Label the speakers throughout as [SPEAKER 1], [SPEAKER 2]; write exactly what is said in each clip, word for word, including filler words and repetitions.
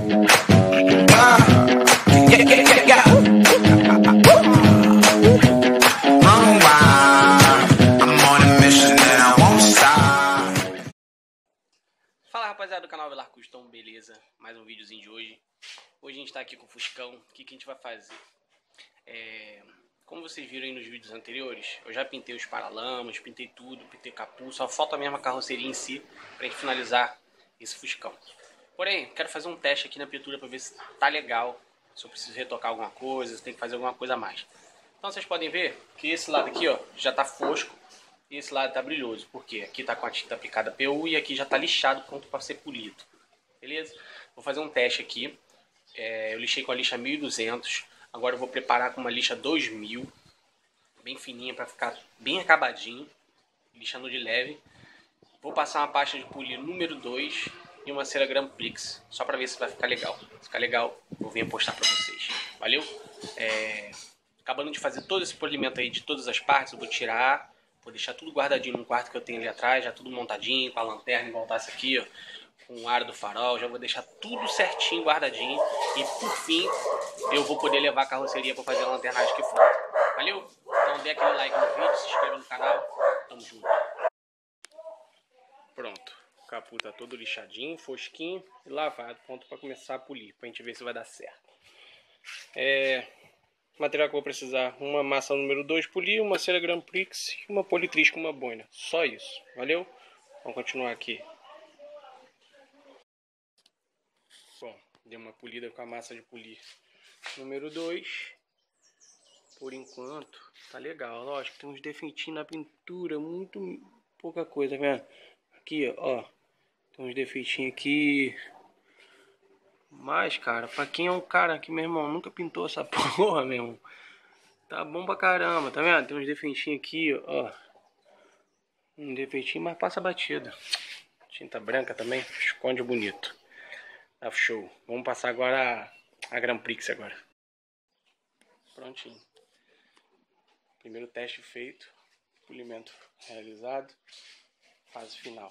[SPEAKER 1] Fala rapaziada do canal Velar Custom, beleza? Mais um videozinho de hoje. Hoje a gente tá aqui com o Fuscão. O que, que a gente vai fazer? É... Como vocês viram aí nos vídeos anteriores, eu já pintei os paralamas, pintei tudo, pintei capô. Só falta mesmo a carroceria em si pra gente finalizar esse Fuscão. Porém, quero fazer um teste aqui na pintura pra ver se tá legal, se eu preciso retocar alguma coisa, se tem que fazer alguma coisa a mais. Então vocês podem ver que esse lado aqui, ó, já tá fosco. E esse lado tá brilhoso, porque aqui tá com a tinta aplicada P U e aqui já tá lixado, pronto para ser polido. Beleza? Vou fazer um teste aqui. É, eu lixei com a lixa mil e duzentos. Agora eu vou preparar com uma lixa dois mil. Bem fininha para ficar bem acabadinho. Lixando de leve. Vou passar uma pasta de polir número dois e uma cera Grand Prix. Só para ver se vai ficar legal. Se ficar legal, eu venho postar para vocês. Valeu? É, acabando de fazer todo esse polimento aí de todas as partes, eu vou tirar... Vou deixar tudo guardadinho no quarto que eu tenho ali atrás, já tudo montadinho, com a lanterna igual tá essa aqui, ó, com o aro do farol, já vou deixar tudo certinho, guardadinho. E por fim, eu vou poder levar a carroceria para fazer a lanternagem que for. Valeu? Então dê aquele like no vídeo, se inscreva no canal, tamo junto. Pronto, o capô tá todo lixadinho, fosquinho e lavado, pronto para começar a polir, pra gente ver se vai dar certo. É... Material que eu vou precisar: uma massa número dois polir, uma cera Grand Prix e uma politriz com uma boina. Só isso. Valeu? Vamos continuar aqui. Bom, dei uma polida com a massa de polir número dois. Por enquanto, tá legal. Lógico, tem uns defeitinhos na pintura, muito pouca coisa, tá vendo? Aqui, ó, tem uns defeitinhos aqui. Mas, cara, pra quem é um cara que, meu irmão, nunca pintou essa porra, meu irmão, tá bom pra caramba, tá vendo? Tem uns defeitinhos aqui, ó. Um defeitinho, mas passa batida. Tinta branca também, esconde bonito. Tá show. Vamos passar agora a, a Grand Prix agora. Prontinho. Primeiro teste feito. Polimento realizado. Fase final.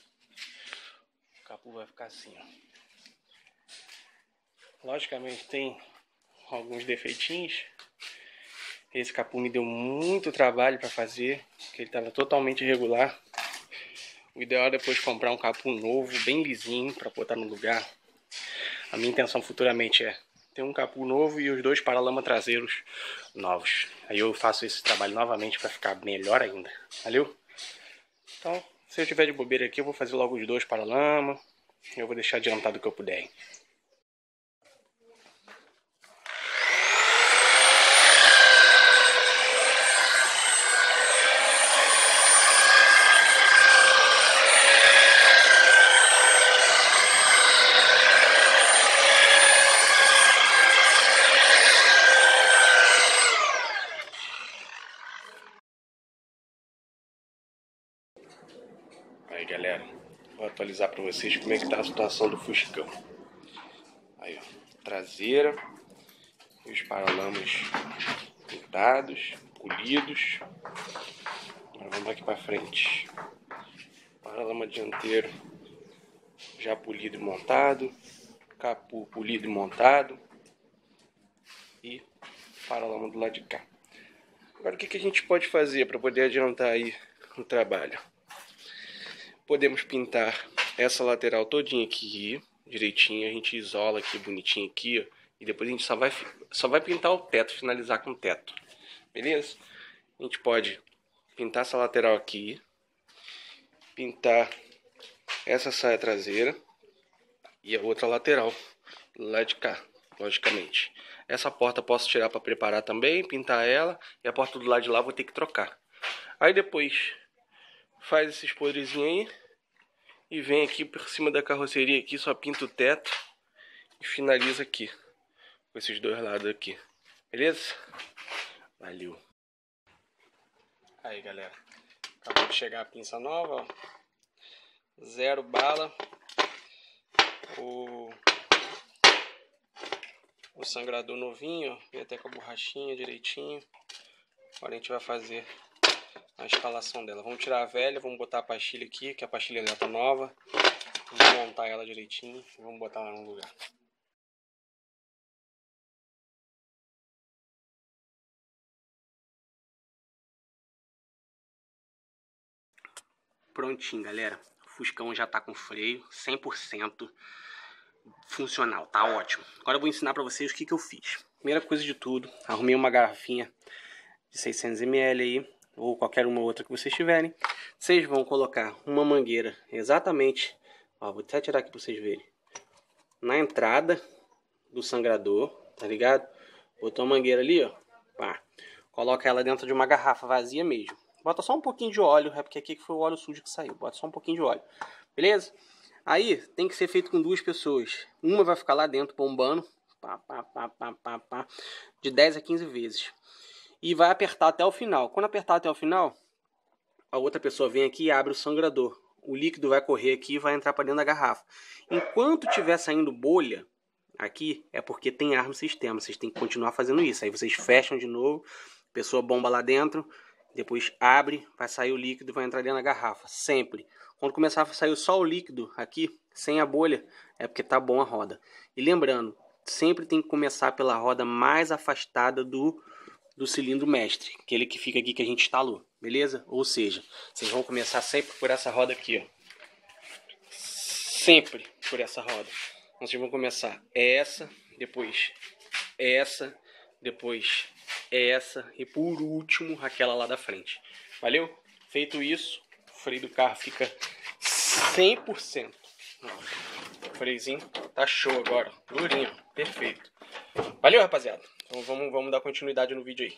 [SPEAKER 1] O capô vai ficar assim, ó. Logicamente tem alguns defeitinhos. Esse capô me deu muito trabalho para fazer, porque ele estava totalmente irregular. O ideal é depois comprar um capô novo, bem lisinho, para botar no lugar. A minha intenção futuramente é ter um capô novo e os dois paralamas traseiros novos. Aí eu faço esse trabalho novamente para ficar melhor ainda. Valeu? Então, se eu tiver de bobeira aqui, eu vou fazer logo os dois paralamas. Eu vou deixar adiantado o que eu puder, hein? Aí galera, vou atualizar para vocês como é que tá a situação do Fuscão. Aí ó, traseira, os paralamas pintados, polidos. Agora vamos aqui para frente. Paralama dianteiro já polido e montado, capô polido e montado e paralama do lado de cá. Agora o que, que a gente pode fazer para poder adiantar aí o trabalho? Podemos pintar essa lateral todinha aqui, direitinho, a gente isola aqui, bonitinho aqui, ó, e depois a gente só vai, só vai pintar o teto, finalizar com o teto, beleza? A gente pode pintar essa lateral aqui, pintar essa saia traseira e a outra lateral, lá de cá, logicamente. Essa porta eu posso tirar para preparar também, pintar ela, e a porta do lado de lá vou ter que trocar. Aí depois... faz esses podrezinhos aí e vem aqui por cima da carroceria aqui, só pinta o teto e finaliza aqui com esses dois lados aqui, beleza? Valeu! Aí galera, acabou de chegar a pinça nova, ó. Zero bala, o, o sangrador novinho, ó, vem até com a borrachinha direitinho. Agora a gente vai fazer a instalação dela. Vamos tirar a velha, vamos botar a pastilha aqui, que a pastilha já tá nova. Vamos montar ela direitinho e vamos botar ela no lugar. Prontinho, galera. O Fuscão já tá com freio cem por cento funcional, tá ótimo. Agora eu vou ensinar pra vocês o que que eu fiz. Primeira coisa de tudo, arrumei uma garrafinha de seiscentos mililitros aí, ou qualquer uma outra que vocês tiverem. Vocês vão colocar uma mangueira exatamente, ó, vou até tirar aqui pra vocês verem, na entrada do sangrador, tá ligado? Botou a mangueira ali, ó, pá. Coloca ela dentro de uma garrafa vazia mesmo. Bota só um pouquinho de óleo, é porque aqui foi o óleo sujo que saiu. Bota só um pouquinho de óleo, beleza? Aí tem que ser feito com duas pessoas. Uma vai ficar lá dentro bombando, pá, pá, pá, pá, pá, pá, de dez a quinze vezes. E vai apertar até o final. Quando apertar até o final, a outra pessoa vem aqui e abre o sangrador. O líquido vai correr aqui e vai entrar para dentro da garrafa. Enquanto estiver saindo bolha aqui, é porque tem ar no sistema. Vocês têm que continuar fazendo isso. Aí vocês fecham de novo, a pessoa bomba lá dentro, depois abre, vai sair o líquido e vai entrar dentro da garrafa. Sempre. Quando começar a sair só o líquido aqui, sem a bolha, é porque tá bom a roda. E lembrando, sempre tem que começar pela roda mais afastada do, do cilindro mestre, aquele que fica aqui que a gente instalou, beleza? Ou seja, vocês vão começar sempre por essa roda aqui, ó. Sempre por essa roda. Então, vocês vão começar essa, depois essa, depois essa e por último aquela lá da frente. Valeu? Feito isso, o freio do carro fica cem por cento. O freiozinho tá show agora, durinho, perfeito. Valeu, rapaziada. Então vamos, vamos dar continuidade no vídeo aí.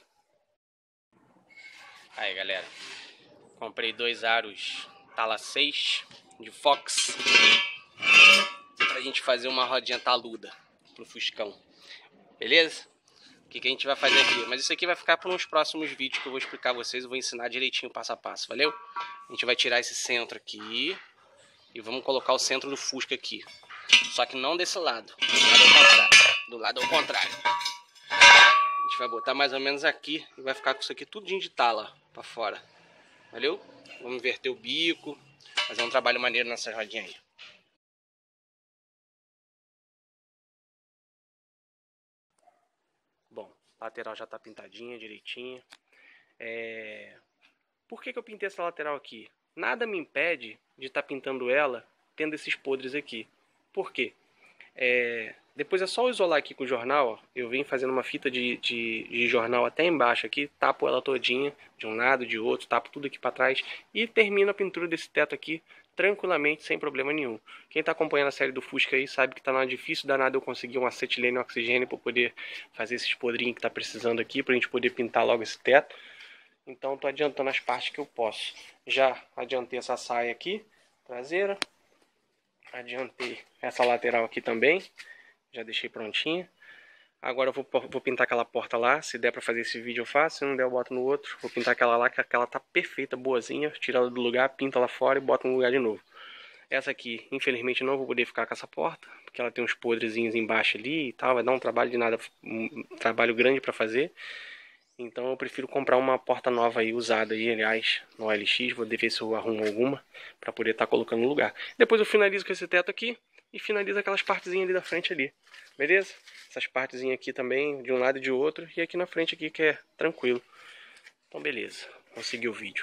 [SPEAKER 1] Aí, galera, comprei dois aros Tala seis de Fox pra gente fazer uma rodinha taluda pro Fuscão, beleza? O que, que a gente vai fazer aqui? Mas isso aqui vai ficar para uns próximos vídeos que eu vou explicar a vocês. Eu vou ensinar direitinho passo a passo, valeu? A gente vai tirar esse centro aqui e vamos colocar o centro do Fusca aqui. Só que não desse lado, do lado ao contrário. Do lado ao contrário. A gente vai botar mais ou menos aqui e vai ficar com isso aqui tudinho de tala para fora. Valeu? Vamos inverter o bico, fazer um trabalho maneiro nessa rodinha aí. Bom, a lateral já está pintadinha, direitinha. É... Por que que eu pintei essa lateral aqui? Nada me impede de estar tá pintando ela tendo esses podres aqui. Por quê? É... Depois é só isolar aqui com o jornal, ó. Eu venho fazendo uma fita de, de, de jornal até embaixo aqui, tapo ela todinha, de um lado, de outro, tapo tudo aqui para trás e termino a pintura desse teto aqui tranquilamente, sem problema nenhum. Quem está acompanhando a série do Fusca aí sabe que tá difícil danado eu conseguir um acetilene e oxigênio para poder fazer esses podrinhos que tá precisando aqui, pra gente poder pintar logo esse teto. Então tô adiantando as partes que eu posso. Já adiantei essa saia aqui, traseira. Adiantei essa lateral aqui também. Já deixei prontinha. Agora eu vou, vou pintar aquela porta lá. Se der pra fazer esse vídeo eu faço. Se não der eu boto no outro. Vou pintar aquela lá, que aquela tá perfeita, boazinha. Tira ela do lugar, pinta lá fora e bota no lugar de novo. Essa aqui, infelizmente, não vou poder ficar com essa porta, porque ela tem uns podrezinhos embaixo ali e tal. Vai dar um trabalho de nada, um trabalho grande pra fazer. Então eu prefiro comprar uma porta nova aí, usada aí, aliás, no O L X. Vou ver se eu arrumo alguma pra poder estar tá colocando no lugar. Depois eu finalizo com esse teto aqui e finalizo aquelas partezinhas ali da frente ali. Beleza? Essas partezinhas aqui também, de um lado e de outro. E aqui na frente aqui que é tranquilo. Então beleza, vamos seguir o vídeo.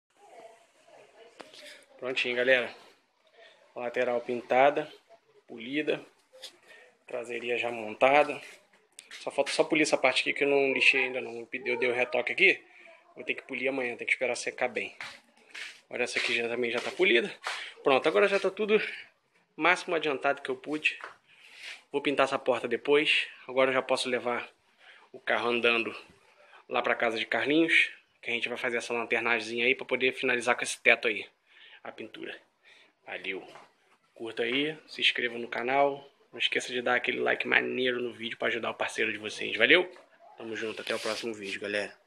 [SPEAKER 1] Prontinho, galera. Lateral pintada, polida. Traseirinha já montada. Só falta só polir essa parte aqui que eu não lixei ainda não. Eu dei o retoque aqui. Vou ter que polir amanhã, tem que esperar secar bem. Agora essa aqui já, também já tá polida. Pronto, agora já tá tudo máximo adiantado que eu pude. Vou pintar essa porta depois. Agora eu já posso levar o carro andando lá pra casa de Carlinhos, que a gente vai fazer essa lanternagemzinha aí pra poder finalizar com esse teto aí, a pintura. Valeu! Curta aí, se inscreva no canal. Não esqueça de dar aquele like maneiro no vídeo para ajudar o parceiro de vocês. Valeu? Tamo junto, até o próximo vídeo, galera.